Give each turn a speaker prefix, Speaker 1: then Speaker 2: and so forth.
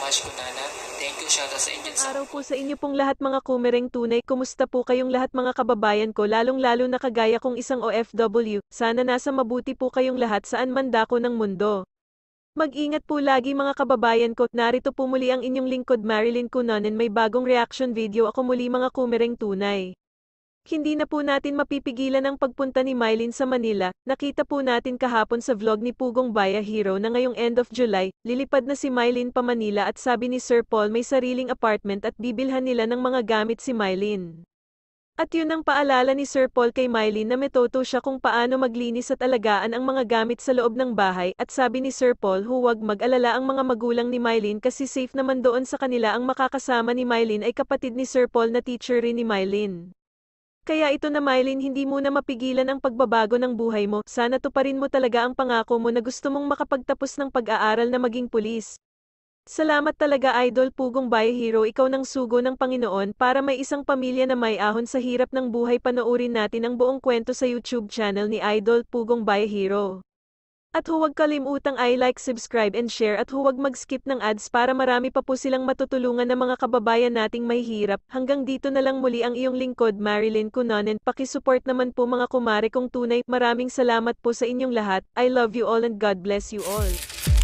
Speaker 1: @kunana. Thank you, shoutout sa inyo.
Speaker 2: Araw po sa inyo pong lahat mga kumereng tunay, kumusta po kayong lahat mga kababayan ko, lalong-lalo na kagaya kong isang OFW, sana nasa mabuti po kayong lahat saan man dako ng mundo. Mag-ingat po lagi mga kababayan ko, narito po muli ang inyong lingkod Marilyn Cunanan, may bagong reaction video ako muli mga kumereng tunay. Hindi na po natin mapipigilan ang pagpunta ni Mylene sa Manila, nakita po natin kahapon sa vlog ni Pugong Baya Hero na ngayong end of July, lilipad na si Mylene pa Manila at sabi ni Sir Paul may sariling apartment at bibilhan nila ng mga gamit si Mylene. At yun ang paalala ni Sir Paul kay Mylene na metoto siya kung paano maglinis at alagaan ang mga gamit sa loob ng bahay at sabi ni Sir Paul huwag mag-alala ang mga magulang ni Mylene kasi safe naman doon sa kanila, ang makakasama ni Mylene ay kapatid ni Sir Paul na teacher rin ni Mylene. Kaya ito na Mylene, hindi mo na mapigilan ang pagbabago ng buhay mo, sana tuparin mo talaga ang pangako mo na gusto mong makapagtapos ng pag-aaral na maging pulis. Salamat talaga Idol Pugong Baya Hero, ikaw ng sugo ng Panginoon para may isang pamilya na may ahon sa hirap ng buhay. Panoorin natin ang buong kwento sa YouTube channel ni Idol Pugong Baya Hero. At huwag kalimutang i-like, subscribe and share at huwag mag-skip ng ads para marami pa po silang matutulungan ng mga kababayan nating may hirap. Hanggang dito na lang muli ang iyong lingkod Marilyn Cunanan. Pakisupport naman po mga kumare kong tunay. Maraming salamat po sa inyong lahat. I love you all and God bless you all.